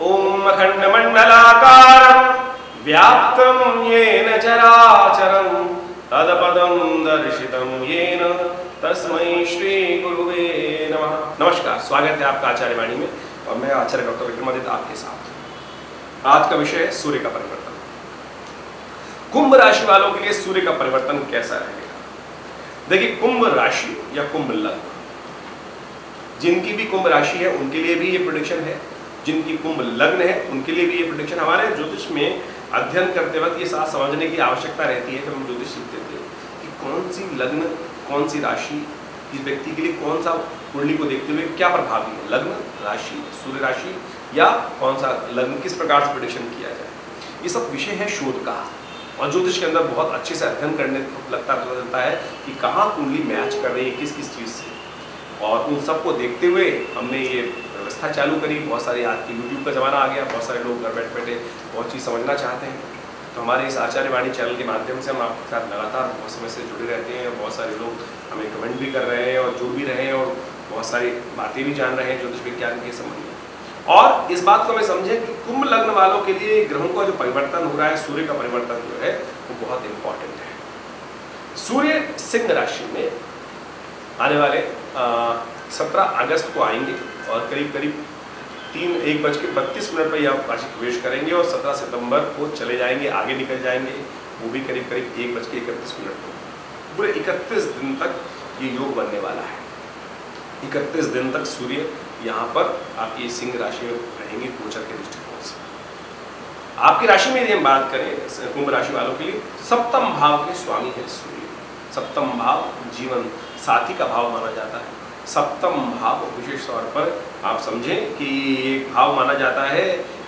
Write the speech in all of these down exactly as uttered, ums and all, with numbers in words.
ओम अखंडमंडलाकारं व्याप्तं येन चराचरं तदपदं दर्शितं येन तस्मै श्री गुरुवे नमः। नमस्कार, स्वागत है आपका आचार्य वाणी में और मैं आचार्य डॉक्टर विक्रमादित्य आपके साथ। आज का विषय है सूर्य का परिवर्तन। कुंभ राशि वालों के लिए सूर्य का परिवर्तन कैसा रहेगा? देखिए, कुंभ राशि या कुंभ लग्न, जिनकी भी कुंभ राशि है उनके लिए भी ये प्रेडिक्शन है, जिनकी कुंभ लग्न है उनके लिए भी ये प्रेडिक्शन। हमारे ज्योतिष में अध्ययन करते वक्त ये साथ समझने की आवश्यकता रहती है, जब हम ज्योतिष सीखते थे कि कौन सी लग्न, कौन सी राशि इस व्यक्ति के लिए कौन सा कुंडली को देखते हुए क्या प्रभावी है, लग्न राशि, सूर्य राशि या कौन सा लग्न, किस प्रकार से प्रेडिक्शन किया जाए। ये सब विषय है शोध का और ज्योतिष के अंदर बहुत अच्छे से अध्ययन करने को लगता चलता है कि कहाँ कुंडली मैच कर रही है किस किस चीज़ से, और उन सबको देखते हुए हमने ये व्यवस्था चालू करी। बहुत सारे आज की यूट्यूब का ज़माना आ गया, बहुत सारे लोग घर बैठ बैठे बहुत चीज़ समझना चाहते हैं, तो हमारे इस आचार्य वाणी चैनल के माध्यम से हम आपके साथ लगातार बहुत समय से जुड़े रहते हैं। बहुत सारे लोग हमें कमेंट भी कर रहे हैं और जुड़ भी रहे हैं और बहुत सारी बातें भी जान रहे हैं ज्योतिष विज्ञान के संबंध में। और इस बात को हमें समझें कि कुंभ लग्न वालों के लिए ग्रहों का जो परिवर्तन हो रहा है, सूर्य का परिवर्तन जो है वो बहुत इंपॉर्टेंट है। सूर्य सिंह राशि में आने वाले सत्रह अगस्त को आएंगे और करीब करीब तीन एक बज के बत्तीस मिनट पर यह राशि प्रवेश करेंगे और सत्रह सितंबर को चले जाएंगे, आगे निकल जाएंगे, वो भी करीब करीब एक बज के इकतीस मिनट को। पूरे इकतीस दिन तक ये योग बनने वाला है। इकतीस दिन तक सूर्य यहाँ पर आपकी सिंह राशि में रहेंगे गोचर के दृष्टिकोण से। आपकी राशि में यदि हम बात करें कुंभ राशि वालों के लिए, सप्तम भाव के स्वामी है सूर्य। सप्तम भाव जीवन साथी का भाव माना जाता है। सप्तम भाव विशेष तौर पर आप समझें कि एक भाव माना जाता है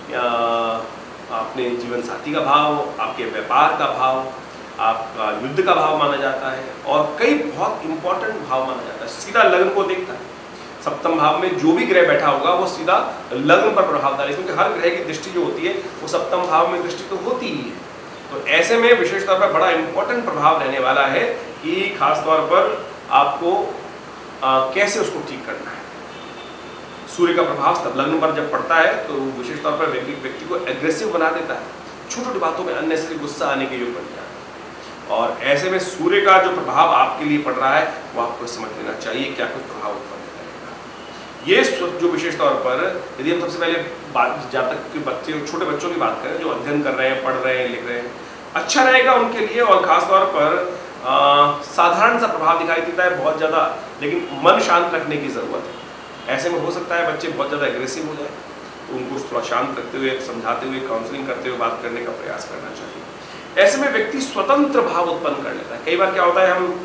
अपने जीवन साथी का भाव, आपके व्यापार का भाव, आपका युद्ध का भाव माना जाता है और कई बहुत इंपॉर्टेंट भाव माना जाता है। सीधा लग्न को देखता है। सप्तम भाव में जो भी ग्रह बैठा होगा वो सीधा लग्न पर प्रभाव डाले, क्योंकि हर ग्रह की दृष्टि जो होती है वो सप्तम भाव में दृष्टि तो होती ही है। तो ऐसे में विशेष तौर पर बड़ा इंपॉर्टेंट प्रभाव रहने वाला है कि खास तौर पर आपको आ, कैसे उसको ठीक करना है। सूर्य का प्रभाव तब लग्न पर जब पड़ता है तो विशेष तौर पर व्यक्ति व्यक्ति को एग्रेसिव बना देता है, छोटी छोटी बातों में अननेसेसरी गुस्सा आने के योग बन जाता है। और ऐसे में सूर्य का जो प्रभाव आपके लिए पड़ रहा है वो आपको समझ लेना चाहिए क्या कुछ प्रभाव उत्पन्न करेगा। ये जो विशेष तौर पर यदि हम सबसे पहले बात जहाँ तक के बच्चे, छोटे बच्चों की बात करें जो अध्ययन कर रहे हैं, पढ़ रहे हैं, लिख रहे हैं, अच्छा रहेगा उनके लिए। और खास तौर पर आ, साधारण सा प्रभाव दिखाई देता है बहुत ज़्यादा, लेकिन मन शांत रखने की ज़रूरत है। ऐसे में हो सकता है बच्चे बहुत ज़्यादा एग्रेसिव हो जाए, तो उनको थोड़ा शांत रखते हुए, समझाते हुए, काउंसलिंग करते हुए बात करने का प्रयास करना चाहिए। ऐसे में व्यक्ति स्वतंत्र भाव उत्पन्न कर लेता है। कई बार क्या होता है, हम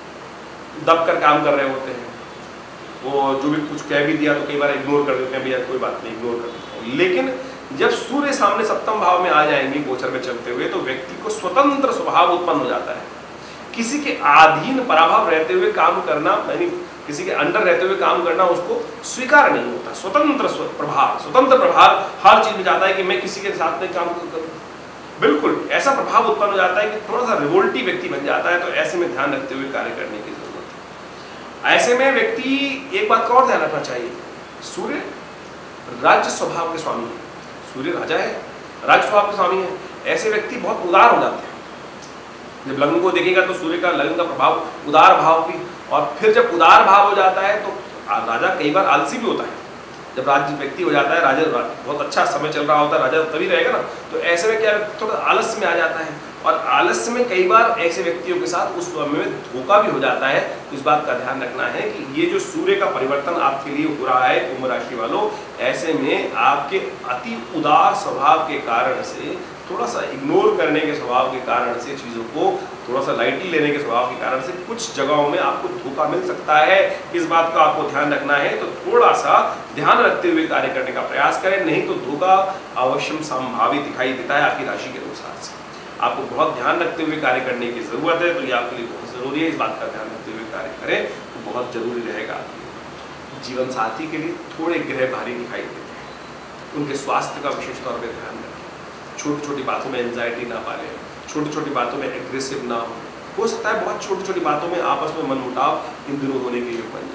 दब कर काम कर रहे होते हैं, वो जो भी कुछ कह भी दिया तो कई बार इग्नोर कर देते हैं, भैया कोई बात नहीं, इग्नोर कर देते हैं। लेकिन जब सूर्य सामने सप्तम भाव में आ जाएंगे गोचर में चलते हुए, तो व्यक्ति को स्वतंत्र स्वभाव उत्पन्न हो जाता है। किसी के अधीन पराभाव रहते हुए काम करना, यानी किसी के अंडर रहते हुए काम करना उसको स्वीकार नहीं होता। स्वतंत्र प्रभाव, स्वतंत्र प्रभाव हर चीज में जाता है कि मैं किसी के साथ में काम करूं, बिल्कुल ऐसा प्रभाव उत्पन्न हो जाता है कि थोड़ा सा रिवोल्टी व्यक्ति बन जाता है। तो ऐसे में ध्यान रखते हुए कार्य करने की जरूरत है। ऐसे में व्यक्ति एक बात का और ध्यान रखना चाहिए, सूर्य राज्य स्वभाव के स्वामी है। सूर्य राजा है, राज्य स्वभाव के स्वामी है। ऐसे व्यक्ति बहुत उदार हो जाते हैं। जब लग्न को देखेगा तो सूर्य का लग्न का प्रभाव उदार भाव भी, और फिर जब उदार भाव हो जाता है तो राजा कई बार आलसी भी होता है। जब राज्य व्यक्ति हो जाता है, राजा बहुत अच्छा समय चल रहा होता है, राजा तभी रहेगा ना, तो ऐसे में क्या थोड़ा आलस्य में आ जाता है। और आलस्य में कई बार ऐसे व्यक्तियों के साथ उस समय में धोखा भी हो जाता है। तो इस बात का ध्यान रखना है कि ये जो सूर्य का परिवर्तन आपके लिए हो रहा है कुंभ राशि वालों, ऐसे में आपके अति उदार स्वभाव के कारण से, थोड़ा सा इग्नोर करने के स्वभाव के कारण से, चीज़ों को थोड़ा सा लाइटली लेने के स्वभाव के कारण से कुछ जगहों में आपको धोखा मिल सकता है। इस बात का आपको ध्यान रखना है। तो थोड़ा सा ध्यान रखते हुए कार्य करने का प्रयास करें, नहीं तो धोखा अवश्यम संभावित दिखाई देता है आपकी राशि के अनुसार से। आपको बहुत ध्यान रखते हुए कार्य करने की ज़रूरत है, तो ये आपके लिए बहुत ज़रूरी है। इस बात का ध्यान रखते हुए कार्य करें तो बहुत ज़रूरी रहेगा। जीवन साथी के लिए थोड़े ग्रह भारी दिखाई देते हैं, उनके स्वास्थ्य का विशेष तौर पर ध्यान रखें। छोटी छोटी बातों में एंजाइटी ना पालें, छोटी छोटी बातों में एग्रेसिव ना हो। हो सकता है बहुत छोटी छोटी बातों में आपस में मनमुटाव इन दिनों होने के योग बन जाए,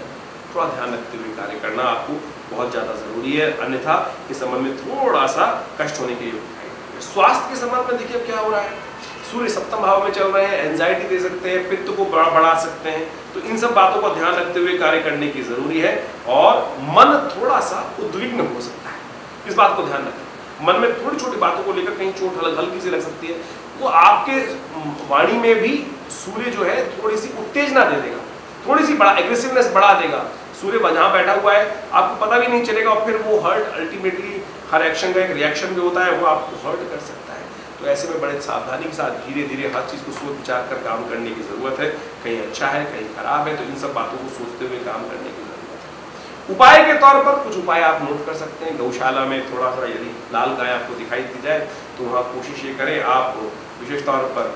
थोड़ा ध्यान रखते हुए कार्य करना आपको बहुत ज़्यादा ज़रूरी है, अन्यथा इस संबंध में थोड़ा सा कष्ट होने के योग दिखाई देंगे। स्वास्थ्य के संबंध में देखिए क्या हो रहा है, सूर्य सप्तम भाव में चल रहे हैं, एंजाइटी दे सकते हैं, पित्त को बढ़ा बढ़ा सकते हैं, तो इन सब बातों को ध्यान रखते हुए कार्य करने की जरूरी है। और मन थोड़ा सा उद्विग्न हो सकता है, इस बात को ध्यान रखें। मन में थोड़ी छोटी बातों को लेकर कहीं चोट हल्की सी लग सकती है, वो आपके वाणी में भी सूर्य जो है थोड़ी सी उत्तेजना दे देगा, थोड़ी सी बड़ा एग्रेसिवनेस बढ़ा देगा। सूर्य जहाँ बैठा हुआ है आपको पता भी नहीं चलेगा, और फिर वो हर्ट अल्टीमेटली हर एक्शन का एक रिएक्शन भी होता है, वो आपको हर्ट कर सकता है। तो ऐसे में बड़े सावधानी के साथ धीरे धीरे हर चीज़ को सोच विचार कर काम करने की ज़रूरत है। कहीं अच्छा है कहीं खराब है, तो इन सब बातों को सोचते हुए काम करने की ज़रूरत है। उपाय के तौर पर कुछ उपाय आप नोट कर सकते हैं। गौशाला में थोड़ा सा यदि लाल गाय आपको दिखाई दी जाए तो वहाँ कोशिश ये करें आप विशेष तौर पर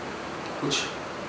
कुछ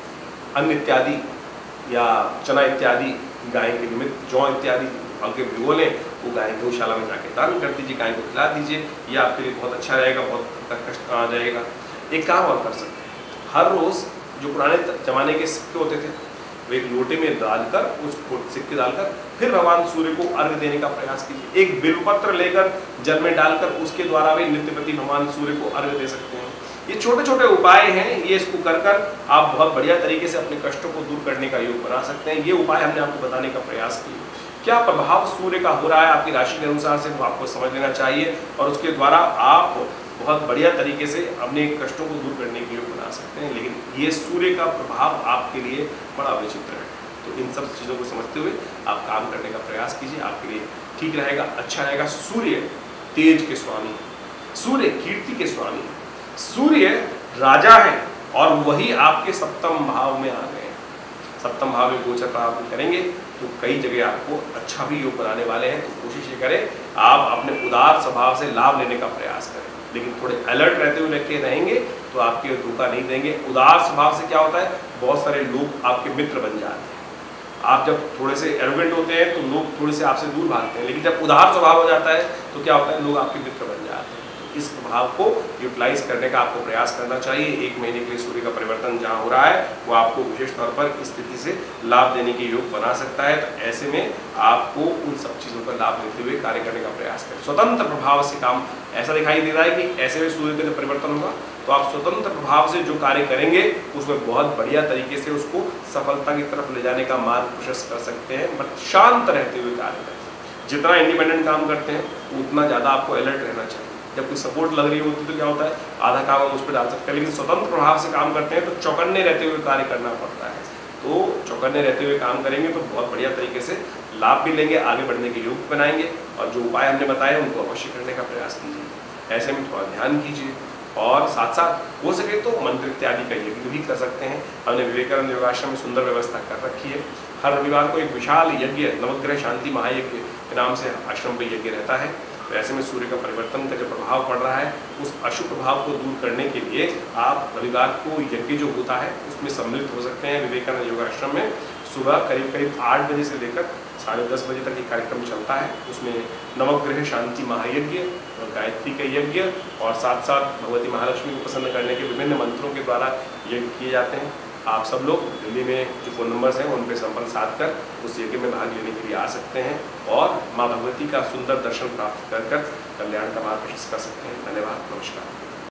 अन्न इत्यादि या चना इत्यादि गाय के निमित्त जौ इत्यादि हल्के भिगो लें, वो गाय गौशाला में जाके दान कर दीजिए, गाय को खिला दीजिए, ये आपके लिए बहुत अच्छा रहेगा, बहुत कष्ट आ जाएगा। एक काम और कर सकते हैं, हर रोज़ जो पुराने जमाने के सिक्के होते थे वो एक लोटे में डालकर उस सिक्के डालकर फिर भगवान सूर्य को अर्घ्य देने का प्रयास कीजिए। एक बिल्वपत्र लेकर जल में डालकर उसके द्वारा भी नित्यप्रति भगवान सूर्य को अर्घ्य दे सकते हैं। ये छोटे छोटे उपाय हैं, ये इसको कर कर आप बहुत बढ़िया तरीके से अपने कष्टों को दूर करने का योग बना सकते हैं। ये उपाय हमने आपको बताने का प्रयास किया। क्या प्रभाव सूर्य का हो रहा है आपकी राशि के अनुसार से वो आपको समझ लेना चाहिए, और उसके द्वारा आप बहुत बढ़िया तरीके से अपने कष्टों को दूर करने के योग बना सकते हैं। लेकिन ये सूर्य का प्रभाव आपके लिए बड़ा विचित्र है, तो इन सब चीज़ों को समझते हुए आप काम करने का प्रयास कीजिए, आपके लिए ठीक रहेगा, अच्छा रहेगा। सूर्य तेज के स्वामी, सूर्य कीर्ति के स्वामी, सूर्य राजा है, और वही आपके सप्तम भाव में आ गए। सप्तम भाव में गोचर प्राप्त करेंगे तो कई जगह आपको अच्छा भी योग बनाने वाले हैं। तो कोशिश ये करें आप अपने उदार स्वभाव से लाभ लेने का प्रयास करें, लेकिन थोड़े अलर्ट रहते हुए लेके रहेंगे तो आपके धोखा नहीं देंगे। उदार स्वभाव से क्या होता है, बहुत सारे लोग आपके मित्र बन जाते हैं। आप जब थोड़े से एरोगेंट होते हैं तो लोग थोड़े से आपसे दूर भागते हैं, लेकिन जब उदार स्वभाव हो जाता है तो क्या होता है, लोग आपके मित्र बन जाते हैं। इस प्रभाव को यूटिलाइज करने का आपको प्रयास करना चाहिए। एक महीने के लिए सूर्य का परिवर्तन जहाँ हो रहा है वो आपको विशेष तौर पर इस स्थिति से लाभ देने के योग बना सकता है। तो ऐसे में आपको उन सब चीज़ों का लाभ लेते हुए कार्य करने का प्रयास करें। स्वतंत्र प्रभाव से काम ऐसा दिखाई दे रहा है कि ऐसे में सूर्य का जब परिवर्तन होगा तो आप स्वतंत्र प्रभाव से जो कार्य करेंगे उसमें बहुत बढ़िया तरीके से उसको सफलता की तरफ ले जाने का मार्ग प्रशस्त कर सकते हैं। बट शांत रहते हुए कार्य करें। जितना इंडिपेंडेंट काम करते हैं उतना ज़्यादा आपको अलर्ट रहना चाहिए। जब कोई सपोर्ट लग रही होती तो क्या होता है, आधा काम हम उस पर डाल सकते हैं, लेकिन स्वतंत्र प्रभाव से काम करते हैं तो चौकन्ने रहते हुए कार्य करना पड़ता है। तो चौकन्ने रहते हुए काम करेंगे तो बहुत बढ़िया तरीके से लाभ भी लेंगे, आगे बढ़ने के योग बनाएंगे, और जो उपाय हमने बताए उनको अवश्य करने का प्रयास कीजिए। ऐसे में थोड़ा ध्यान कीजिए, और साथ साथ हो सके तो मंत्र इत्यादि का यज्ञ भी कर सकते हैं। हमने विवेकानंद योगाश्रम में सुंदर व्यवस्था कर रखी है। हर रविवार को एक विशाल यज्ञ नवग्रह शांति महायज्ञ के नाम से आश्रम पर यज्ञ रहता है। तो ऐसे में सूर्य का परिवर्तन का जो प्रभाव पड़ रहा है उस अशुभ प्रभाव को दूर करने के लिए आप रविवार को यज्ञ जो होता है उसमें सम्मिलित हो सकते हैं। विवेकानंद योगाश्रम में सुबह करीब करीब आठ बजे से लेकर साढ़े दस बजे तक ये कार्यक्रम चलता है। उसमें नवग्रह शांति महायज्ञ और गायत्री का यज्ञ और साथ साथ भगवती महालक्ष्मी को प्रसन्न करने के विभिन्न मंत्रों के द्वारा यज्ञ किए जाते हैं। आप सब लोग दिल्ली में जो फ़ोन नंबर्स हैं उन पर संपर्क साध कर उस यज्ञ में भाग लेने के लिए आ सकते हैं और माँ भगवती का सुंदर दर्शन प्राप्त कर कर कल्याण का मार्ग प्रशस्त कर सकते हैं। धन्यवाद, नमस्कार।